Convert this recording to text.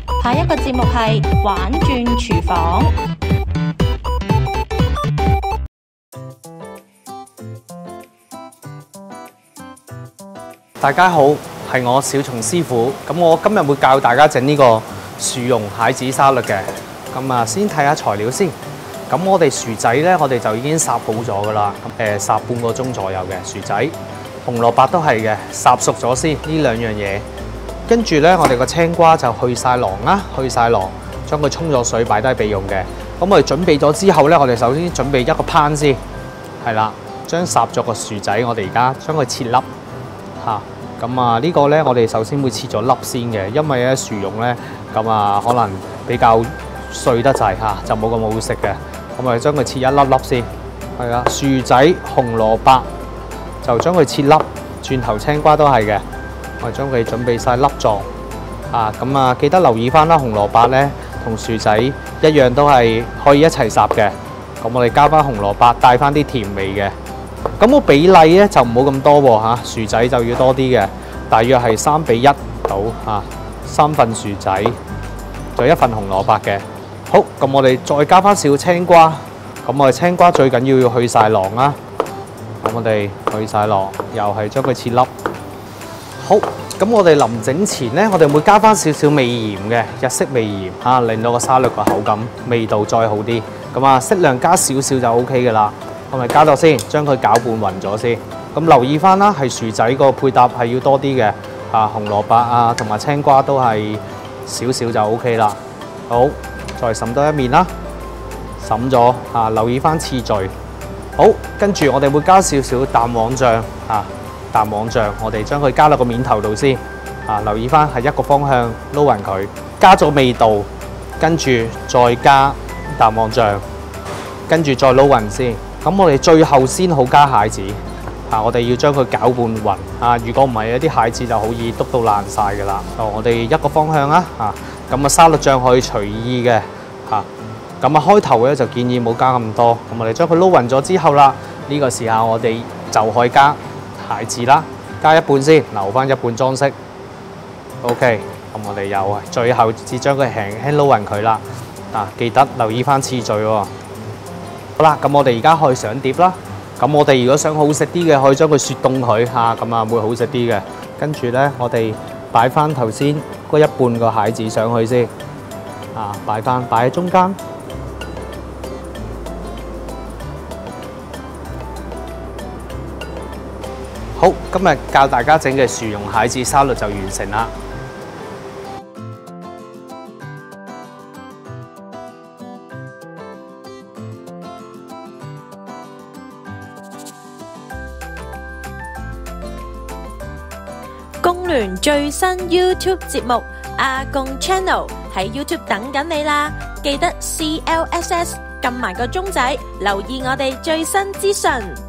下一個節目係玩轉廚房。 大家好，係我小松師傅。咁我今日會教大家整呢個薯蓉蟹子沙律嘅。咁先睇下材料先。咁我哋薯仔呢，我哋就已經烚好咗噶啦。烚半個鐘左右嘅薯仔，紅蘿蔔都係嘅，烚熟咗先呢兩樣嘢。跟住呢，我哋個青瓜就去晒囊啦，去晒囊，將佢沖咗水擺低備用嘅。咁我哋準備咗之後呢，我哋首先準備一個pan先，係啦，將烚咗個薯仔，我哋而家將佢切粒嚇。呢個呢，我哋首先會切咗粒先嘅，因為咧薯蓉呢，可能比較碎得滯嚇，就冇咁好食嘅。咁我哋將佢切一粒粒先，係啦，薯仔、紅蘿蔔就將佢切粒，轉頭青瓜都係嘅。我將佢準備晒粒狀記得留意翻啦，紅蘿蔔呢同薯仔一樣都係可以一齊烚嘅。咁我哋加翻紅蘿蔔，帶翻啲甜味嘅。咁個比例呢就唔好咁多喎，薯仔就要多啲嘅，大約係3:1到3份薯仔就1份紅蘿蔔嘅。好，咁我哋再加翻少青瓜。咁我哋青瓜最緊要去晒囊啦。咁我哋去晒囊，又係將佢切粒。好，咁我哋臨整前呢，我哋會加翻少少味鹽嘅，日式味鹽令到個沙律個口感味道再好啲。咁適量加少少就 OK 嘅啦。我咪加落先，將佢攪拌勻咗先。咁留意翻啦，係薯仔個配搭係要多啲嘅，紅蘿蔔同埋青瓜都係少少就 OK 啦。好，再滲多一面啦，滲咗留意翻次序。好，跟住我哋會加少少蛋黃醬蛋黃醬，我哋將佢加落個面頭度先。留意翻係一個方向撈勻佢，加咗味道，跟住再加蛋黃醬，跟住再撈勻先。咁我哋最後先好加蟹子，我哋要將佢攪拌勻。如果唔係，啲蟹子就好易篤到爛晒㗎啦。我哋一個方向咁沙律醬可以隨意嘅開頭咧就建議冇加咁多。咁我哋將佢撈勻咗之後啦，呢個時候我哋就可以加蟹子啦，加一半先，留翻一半裝飾。OK， 咁我哋又最後至將佢輕輕撈勻佢啦。記得留意翻次序喎。好啦，咁我哋而家可以上碟啦。咁我哋如果想好食啲嘅，可以將佢雪凍佢會好食啲嘅。跟住呢，我哋擺翻頭先嗰一半個蟹子上去先，擺喺中間。好，今日教大家整嘅薯蓉蟹子沙律就完成啦。 工聯最新 YouTube 節目阿共 Channel 喺 YouTube 等緊你啦，記得 CLSS 撳埋個鐘仔，留意我哋最新資訊。